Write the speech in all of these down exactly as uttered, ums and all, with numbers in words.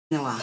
就話。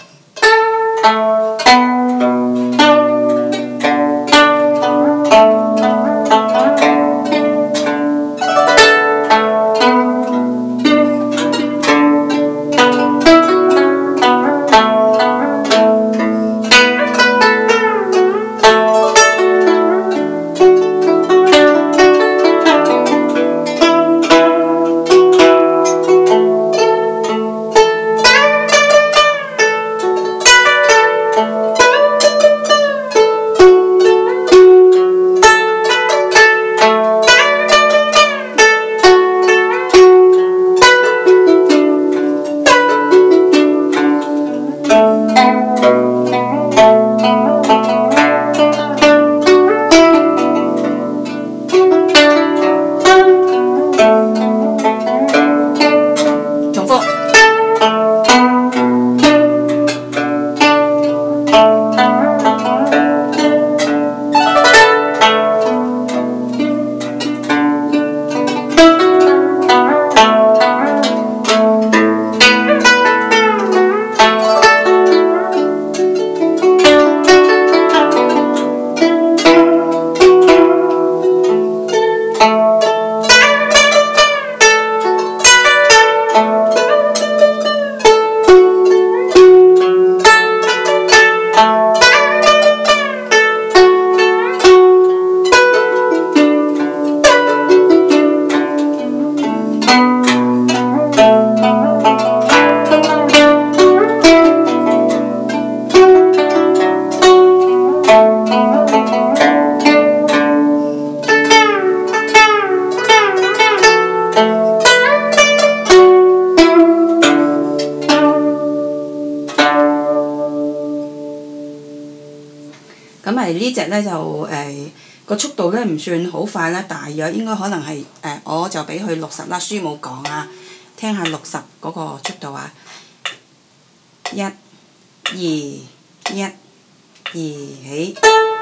咁咪呢隻咧就誒個、呃、速度咧唔算好快啦，大約應該可能係誒、呃、我就俾佢六十啦，書冇講啊，聽下六十嗰個速度啊，一、二、一、二起。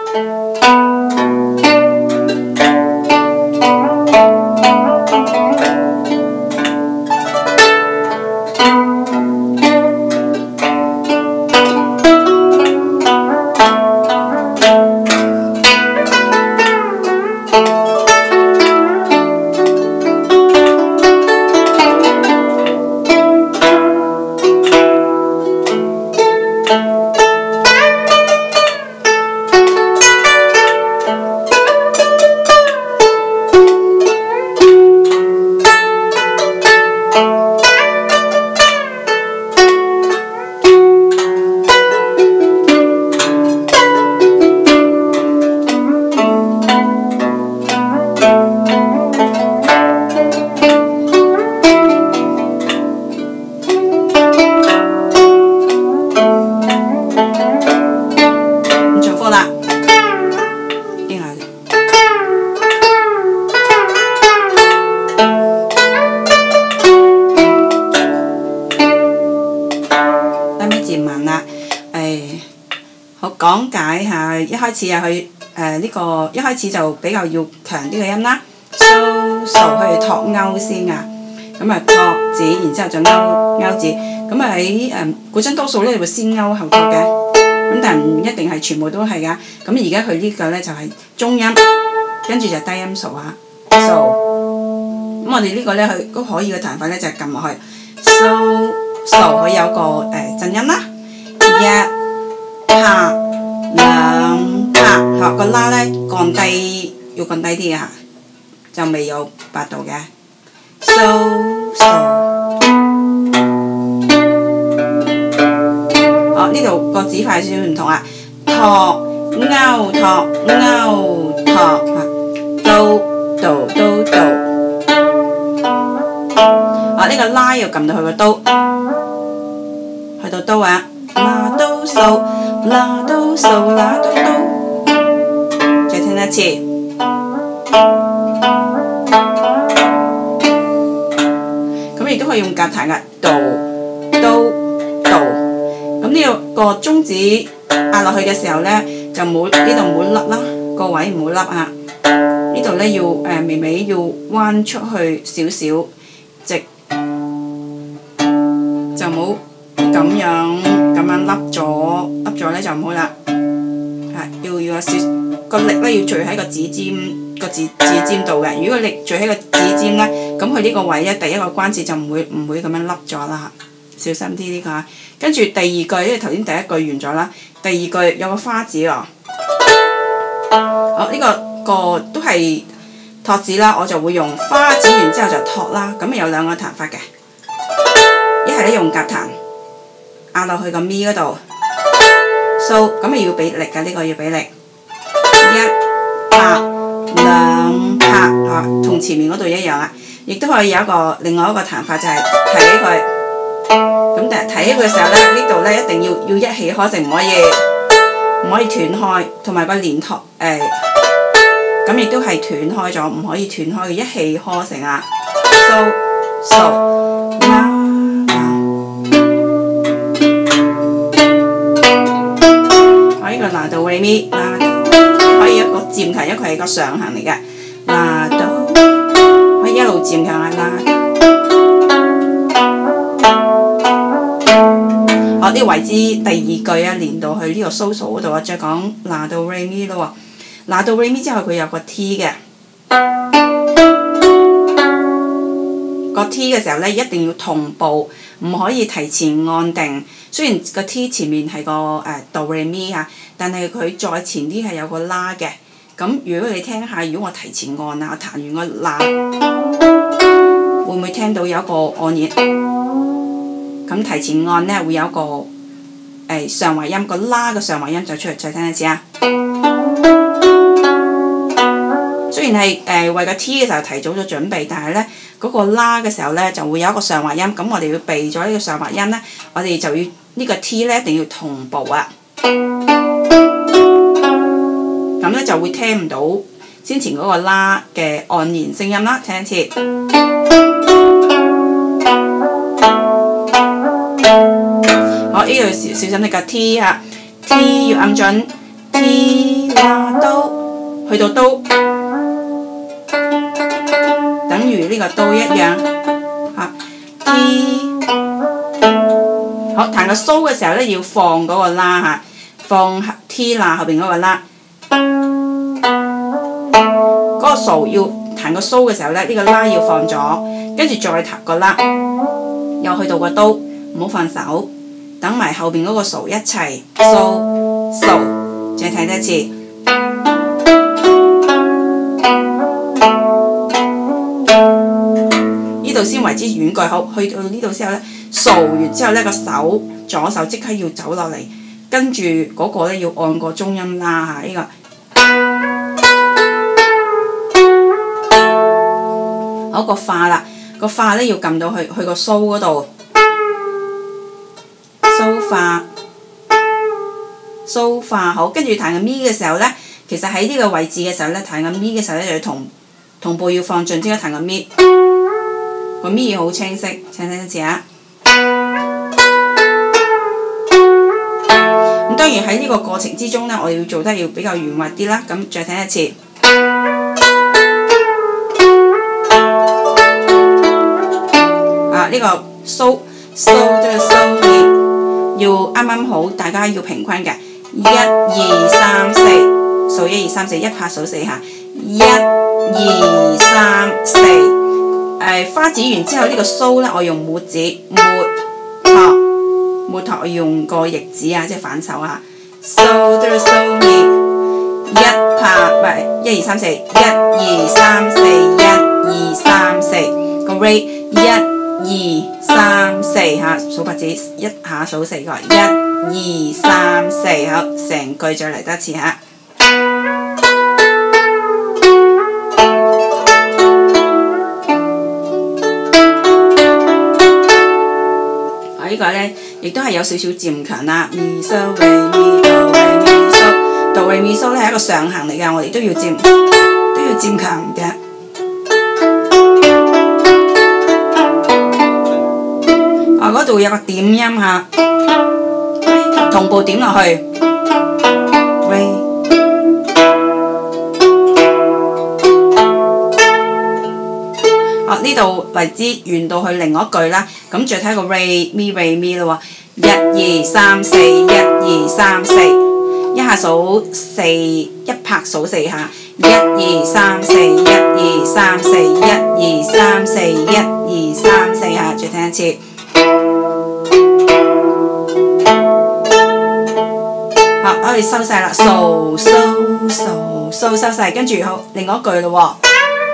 好講解下，一開始啊，佢誒呢個一開始就比較要強啲嘅音啦 ，so so 佢托勾先啊，咁啊托字，然之後就勾勾字，咁啊喺誒古箏多數咧會先勾後托嘅，咁但係唔一定係全部都係㗎，咁而家佢呢個咧就係中音，跟住就低音數啊 ，so， 咁我哋呢個咧佢都可以嘅彈法咧就係撳落去 ，so so 佢有個誒、呃、震音啦，一。拍兩拍，學個拉咧降低，要降低啲嘅嚇，就未有八度嘅。so so， 哦呢度個指法少少唔同啊，托勾托勾托啊，do do do do， 啊呢個拉要撳到佢個do，去到do啊，拉do so。拉do so拉do do， 再聽一次。咁亦都可以用夾彈嘅 do do do。咁呢個個中指壓落去嘅時候咧，就冇呢度冇甩啦，個位唔好甩啊。呢度咧要誒、呃、微微要彎出去少少，直就冇咁樣咁樣凹咗凹咗咧就唔好啦，係要要有少個力咧要聚喺個指尖個指指尖度嘅。如果個力聚喺個指尖咧，咁佢呢個位咧第一個關節就唔會唔會咁樣凹咗啦，小心啲呢個。跟住第二句，因為頭先第一句完咗啦，第二句有個花字喎。好，呢、這個個都係托字啦，我就會用花字完之後就托啦。咁有兩個彈法嘅，一係咧用夾彈壓落去個咪嗰度 ，so 咁啊要俾力㗎，呢、這個要俾力，一拍兩拍啊，同前面嗰度一樣啊。亦都可以有一個另外一個彈法就係提起佢，咁但係提起佢嘅時候咧，呢度咧一定要要一氣呵成，唔可以唔可以斷開，同埋個連托誒，咁亦都係斷開咗，唔可以斷開嘅，一氣呵成啊 ，so so 啦，我呢個拿到 re mi 啦，可以一個漸強，一個係個上行嚟嘅，拿到。一路漸強係啦，我呢個為之第二句啊，連到去呢個 solo 嗰度啊，再講拿到 re mi 咯喎，拿到 re mi 之後佢有個 T 嘅，個 T 嘅時候咧一定要同步，唔可以提前按定。雖然個 T 前面係個誒 do re mi 嚇，但係佢再前啲係有個啦嘅。咁如果你聽下，如果我提前按啊，彈完個啦，會唔會聽到有一個按鍵？咁提前按呢，會有一個誒、欸、上滑音，個啦嘅上滑音就出嚟，再聽一次啊！雖然係誒、呃、為個 T 嘅時候提早咗準備，但係呢嗰、那個啦嘅時候呢，就會有一個上滑音，咁我哋要避咗呢個上滑音呢，我哋就要呢、這個 T 呢一定要同步啊！咁咧就會聽唔到先前嗰個啦嘅按弦聲音啦，聽一次。好，呢度小小心啲個 T 嚇 ，T 要按準 ，T 啦都去到都，等於呢個都一樣嚇 ，T。好，彈個蘇嘅時候咧，要放嗰個啦嚇，放 T 啦後邊嗰個啦。嗰個數要彈個蘇嘅時候咧，呢個啦要放咗，跟住再彈個啦，又去到個都，唔好放手，等埋後邊嗰個數一齊蘇蘇，再睇多一次。呢度先為之軟句，好，去到呢度之後咧，數完之後咧個手左手即刻要走落嚟，跟住嗰個咧要按個中音啦嚇，呢個。好，個化啦，個化咧要撳到去去個蘇嗰度，蘇化，蘇化好，跟住彈個咪嘅時候咧，其實喺呢個位置嘅時候咧，彈個咪嘅時候咧就要同同步要放進，即刻彈個咪，個咪要好清晰，請聽一次啊！咁當然喺呢個過程之中咧，我哋要做得要比較圓滑啲啦，咁再聽一次。呢個蘇蘇即係蘇咪，要啱啱好，大家要平均嘅，一二三四，數一二三四，一拍數四下，一二三四，誒花指完之後呢個蘇咧，我用末指末托，末托我用個逆指啊，即係反手啊，蘇即係蘇咪，一拍唔係一二三四，一二三四，一二三四，個 re 一。二三四下數拍子，一下數四個，一二三四，好，成句再嚟多次嚇。啊，呢個咧亦都係有少少漸強啦。咪蘇瑞咪哆瑞咪蘇，哆瑞咪蘇咧係一個上行嚟嘅，我哋都要漸都要漸強嘅。嗰度有個點音嚇，同步點落去。哦，呢度為之完到去另外一句啦，咁再睇個 re mi re mi 咯喎。 一二三四，一二三四，一下數四，一拍數四下，一二三四，一二三四，一二三四，一二三四下，再聽一次。好，我哋收晒啦，數數數數收晒，跟住好另外一句咯喎。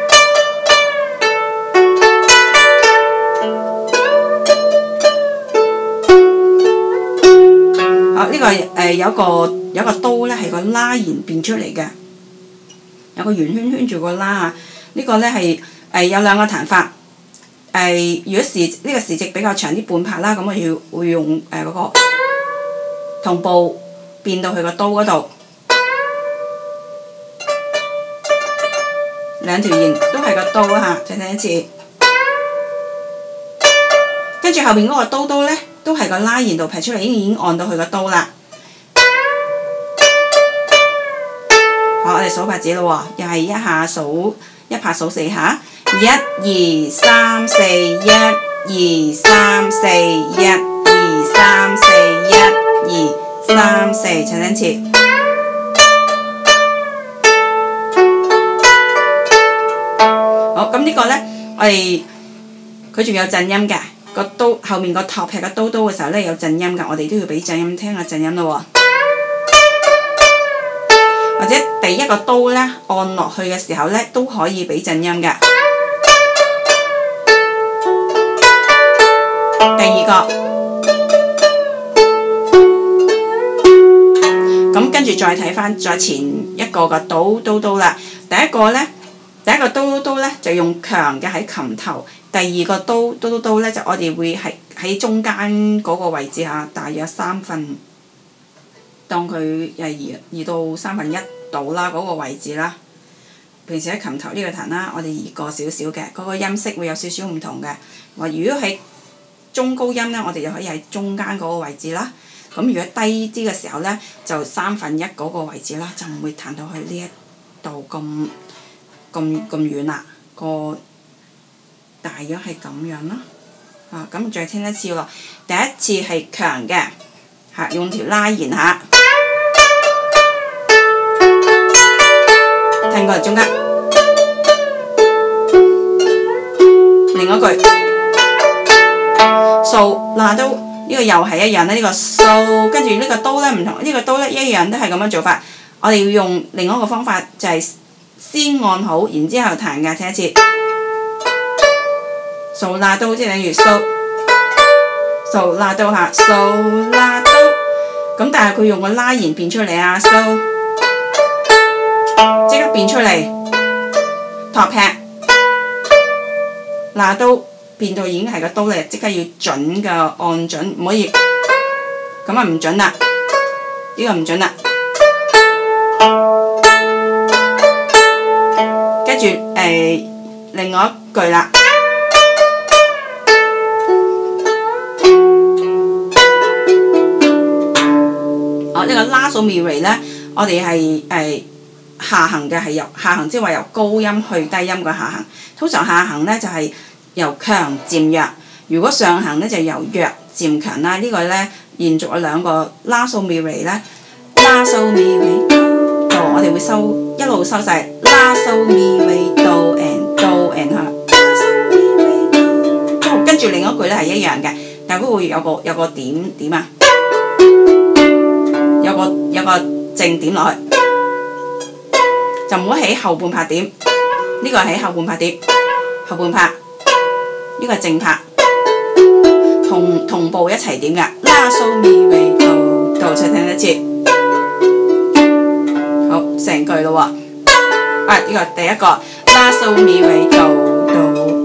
呢、這個誒、呃、有個有個刀咧係個拉弦變出嚟嘅，有個圓圈圈住個拉啊！呢、這個咧係誒有兩個彈法。誒、呃、如果時呢、這個時值比較長啲半拍啦，咁我要會用誒嗰、呃那個同步變到去個刀嗰度，兩條弦都係個刀啊！再聽一次，跟住後邊嗰個刀刀咧。都係個拉弦度劈出嚟，已經已經按到佢個刀啦。好，我哋數拍子咯喎，又係一下數一拍數四下，一二三四，一二三四，一二三四，一二三四，唱兩次。好，咁呢個呢，我哋佢仲有震音嘅。個刀後面個托劈個刀刀嘅時候咧有震音㗎，我哋都要俾震音聽下震音咯喎。或者第一個刀咧按落去嘅時候咧都可以俾震音㗎。第二個，咁跟住再睇翻再前一個個刀刀刀啦。第一個咧，第一個刀刀刀咧就用強嘅喺琴頭。第二個刀刀刀刀咧，就我哋會係喺中間嗰個位置下，大約三分，當佢誒移移到三分一度啦，嗰、那個位置啦。平時喺琴頭呢個彈啦，我哋移過少少嘅，嗰、那個音色會有少少唔同嘅。話如果喺中高音咧，我哋就可以喺中間嗰個位置啦。咁如果低啲嘅時候咧，就三分一嗰個位置啦，就唔會彈到去呢一度咁咁咁遠啦。個大約係咁樣咯，啊咁再聽一次喎。第一次係強嘅，嚇用條拉弦下，聽過嚟中間。另一句數嗱刀呢個又係一樣啦，呢、這個數跟住呢個刀咧唔同，呢、這個刀咧一樣都係咁樣做法。我哋要用另外一個方法，就係、是、先按好，然之後彈嘅，聽一次。數拉刀即係等於數數拉刀下數拉刀，咁但係佢用個拉弦變出嚟啊，數即刻變出嚟，托劈拉刀變到已經係個刀嚟，即刻要準嘅按準，唔可以咁啊唔準啦，呢、這個唔準啦。跟住誒另外一句啦。呢個拉數咪嚟咧，我哋係誒下行嘅，係由下行，即係話由高音去低音嘅下行。通常下行咧就係、是、由強漸弱，如果上行咧就由弱漸強啦。這個、呢個咧延續咗兩個拉數咪嚟咧，拉數咪嚟度，我哋會收一路收晒拉數咪嚟度 and 度 and 下，跟住另一句咧係一樣嘅，但係佢會有個有個點點啊。有個有個正點落去，就唔好喺後半拍點。呢、這個喺後半拍點，後半拍呢、這個係正拍，同同步一齊點㗎。拉數咪咪度度，再聽一次。好，成句咯喎。啊，呢、這個第一個拉數咪咪度度。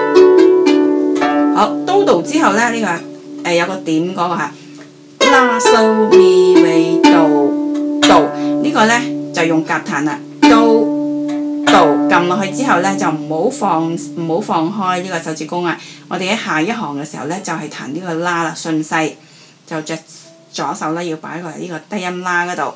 好，刀度之後咧，呢、這個誒、呃、有個點嗰、那個係。拉數咪咪度度，呢個呢就用夾彈啦，度度撳落去之後呢，就唔好放唔好放開呢個手指公啊！我哋喺下一行嘅時候呢，就係、是、彈呢個拉啦，順勢就着左手呢要擺過嚟呢個低音拉嗰度，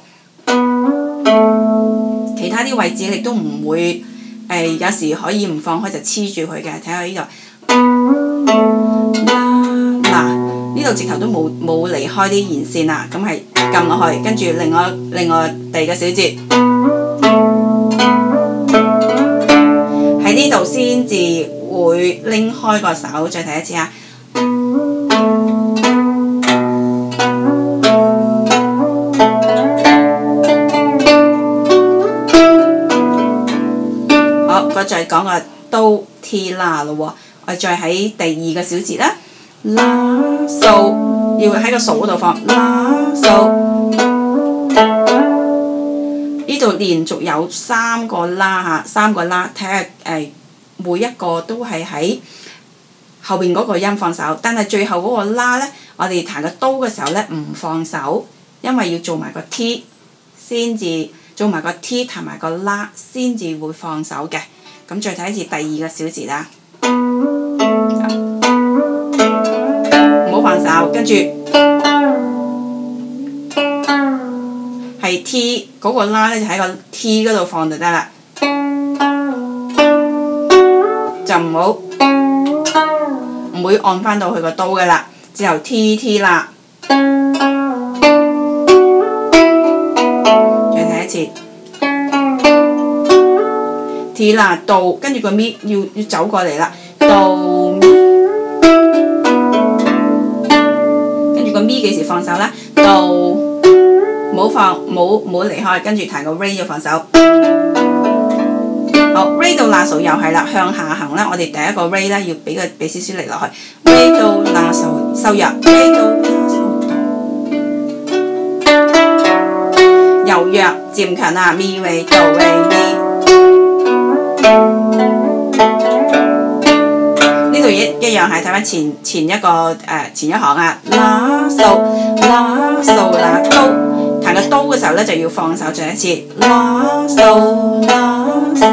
其他啲位置你都唔會誒、呃，有時可以唔放開就黐住佢嘅，睇下呢度。呢呢度直頭都冇冇離開啲弦線啦，咁係撳落去，跟住另外另外第二個小節喺呢度先至會拎開個手，再睇一次啊！好，我再講個Do Ti La咯喎，我再喺第二個小節啦。啦數要喺個數嗰度放啦數，呢度連續有三個啦嚇，三個啦，睇下誒每一個都係喺後邊嗰個音放手，但係最後嗰個啦咧，我哋彈個Do嘅時候咧唔放手，因為要做埋個 T 先至做埋個 T 彈埋個啦先至會放手嘅。咁再睇一次第二個小節啦。唔好放手，跟住係 T 嗰個啦咧，就喺個 T 嗰度放就得啦，就唔好唔會按翻到去個Do嘅啦，之後 T T 啦，再睇一次 T 啦Do，跟住個咪要要走過嚟啦Do。個咪幾時放手啦？到冇放冇冇離開，跟住彈個 Re 要放手。好 Re 到啦數又係啦，向下行啦。我哋第一個 Re 咧要俾個俾少少力落去。Re 到啦數收入 ，Re 到啦數柔弱漸強啊，Mi Re Do Re Mi。呢度一一樣係睇翻前前一個誒、呃、前一行啊，啦數啦數啦Do，彈個Do嘅時候咧就要放手，再一次啦數啦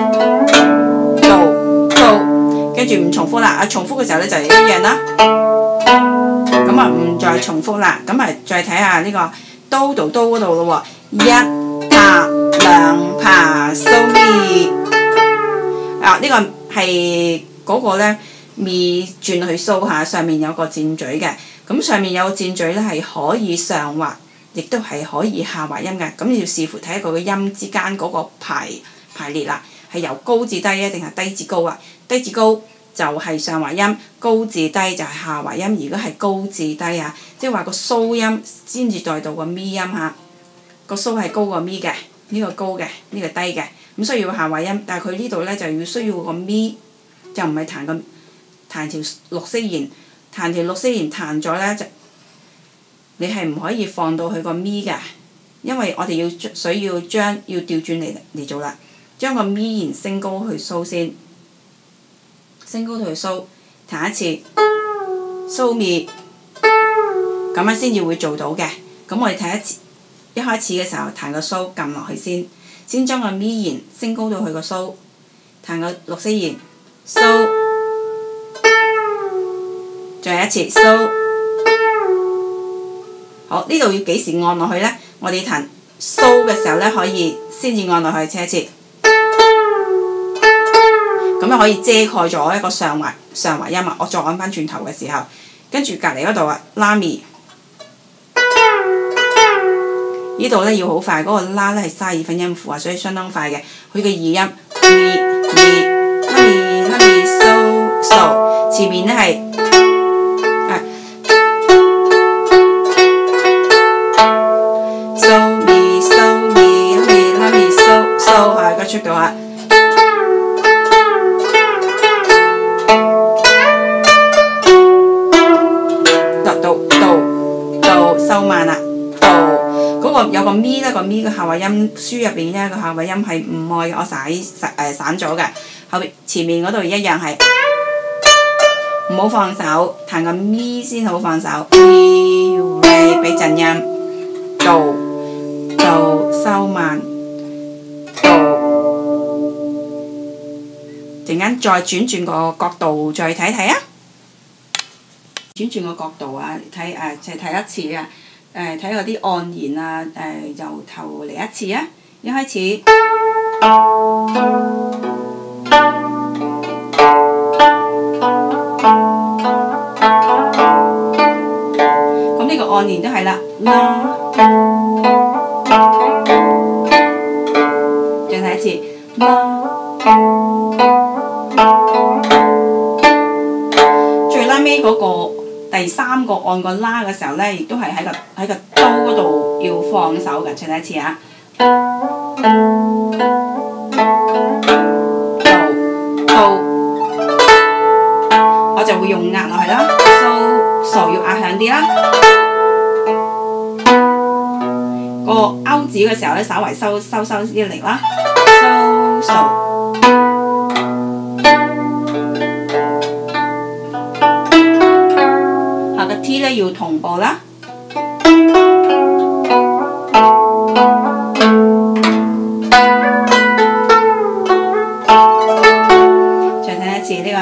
Do Do，跟住唔重複啦，啊重複嘅時候咧就一樣啦，咁啊唔再重複啦，咁啊再睇下呢個Do到Do嗰度咯喎，一拍兩拍蘇咪，啊、這個、呢個係嗰個咧。咪轉去蘇下，上面有個箭嘴嘅，咁上面有個箭嘴咧係可以上滑，亦都係可以下滑音嘅，咁要視乎睇下佢個音之間嗰個排排列啦，係由高至低啊，定係低至高啊？低至高就係上滑音，高至低就係下滑音。如果係高至低啊，即係話個蘇音先至帶到個咪音嚇，個蘇係高過咪嘅，呢、這個高嘅，呢、這個低嘅，咁需要下滑音，但係佢呢度咧就要需要個咪，就唔係彈個。彈條六色弦，彈條六色弦彈咗咧就，你係唔可以放到去個咪嘅，因為我哋要需要將要調轉嚟嚟做啦，將個咪弦升高去蘇先，升高去蘇，彈一次，蘇咪，咁樣先至會做到嘅。咁我哋睇一次，一開始嘅時候彈個蘇撳落去先，先將個咪弦升高到去個蘇，彈個六色弦，蘇。再一次蘇，好，呢度要幾時按落去呢？我哋彈蘇嘅時候呢，可以先至按落去，車一次，咁樣可以遮蓋咗一個上滑上滑音啊！我再按翻轉頭嘅時候，跟住隔離嗰度啊，拉咪，呢度呢要好快，嗰、那個拉呢係三二分音符啊，所以相當快嘅。佢嘅二音咪咪拉咪拉咪蘇蘇，前面呢係。出到啊！到到到到收慢啦，到嗰個有個咪咧，個咪嘅下滑音書入邊咧個下滑音係唔愛我散誒散咗嘅，後邊前面嗰度一樣係唔好放手，彈個咪先好放手，咪喂俾陣音，到到收慢。陣間再轉轉個角度，再睇睇啊！轉轉個角度啊，睇誒，就係睇一次啊！誒，睇嗰啲按弦啊，誒，由頭嚟一次啊！一開始。 按弦都係啦，啦，再睇一次，啦。最拉尾嗰個第三個按個啦嘅時候咧，亦都係喺個喺個兜嗰度要放手嘅，再睇一次啊。我就會用壓落去啦 ，so so 要壓響啲啦。個勾子嘅時候咧，稍為收收收啲力啦 ，so so。下個 T 咧要同步啦。再睇一次呢個。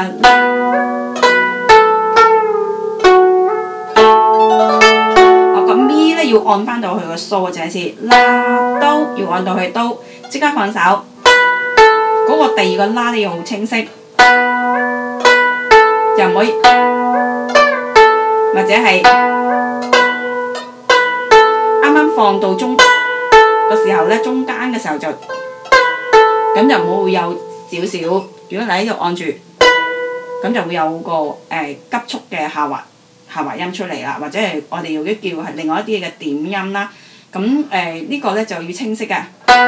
要按翻到去個蘇就係次啦兜，要按到去兜，即刻放手。嗰、那個第二個啦你要好清晰，就唔可以或者係啱啱放到中個時候咧，中間嘅時候就咁就唔好會有少少。如果你喺度按住，咁就會有個誒、呃、急速嘅下滑。下滑音出嚟啦，或者係我哋要啲叫係另外一啲嘅點音啦。咁誒呢個咧就要清晰嘅。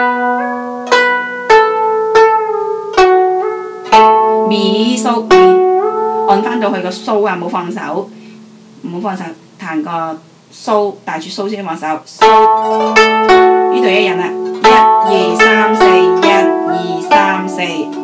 咪蘇咪，按翻到去個蘇啊，冇放手，唔好放手，彈個蘇，帶住蘇先放手。蘇呢度一人啦，一二三四，一二三四。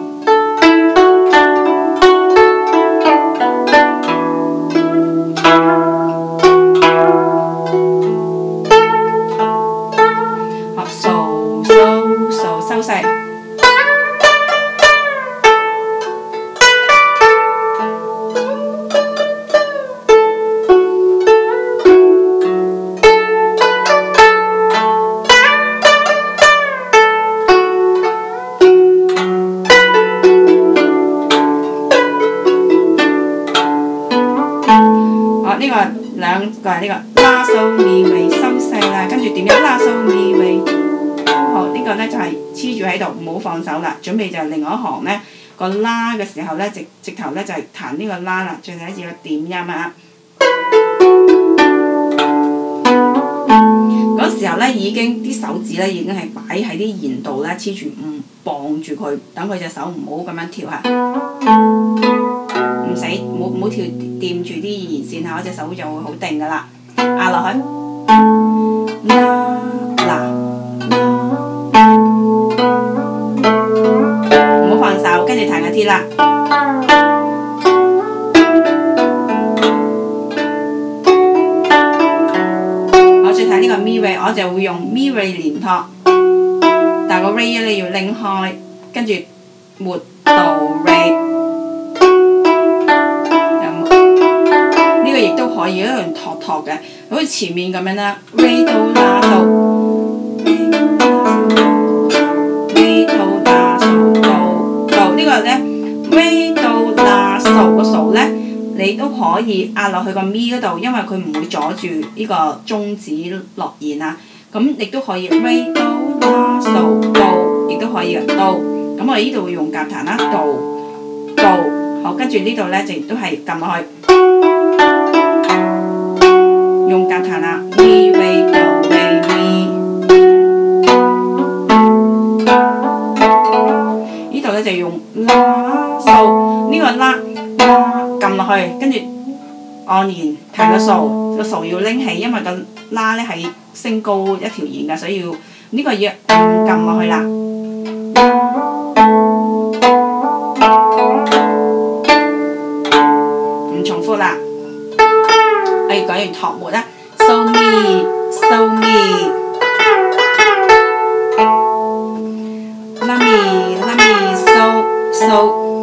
呢個兩個係呢個拉蘇咪尾收細啦，跟住點樣拉蘇咪尾？好，呢個咧就係黐住喺度，唔好放手啦。準備就另外一行咧，個拉嘅時候咧，直直頭咧就係彈呢個拉啦。最第一次個點音啊！嗰時候咧已經啲手指咧已經係擺喺啲弦度咧黐住，唔綁住佢，等佢隻手唔好咁樣跳下。唔使冇冇跳掂住啲弦線下，嗰隻手就會好定噶啦。壓落去，啦啦唔好放手，跟住彈個 T 啦。我再睇呢個咪 ray， 我就會用咪 ray 連托，但係個 ray 咧要拎開，跟住末到 ray。亦都可以一樣托托嘅，好似前面咁樣啦 ，re do la so，re do la so do do 呢個咧 re do la so 個 so 咧，你都可以壓落去個咪嗰度，因為佢唔會阻住呢個中指落弦啊。咁亦都可以 re do la so do， 亦都可以嘅 do。咁我哋呢度會用夾彈啦 do do， 好，跟住呢度咧就亦都係撳落去。用夾彈啦 ，mi re do re mi。呢度咧就用啦數，呢個啦啦撳落去，跟住按弦彈個數，個數要拎起，因為個啦咧係升高一條弦㗎，所以要呢、這個要撳落去啦。唔重複啦。我要講完托末啦 ，so mi so mi， la mi la mi so so。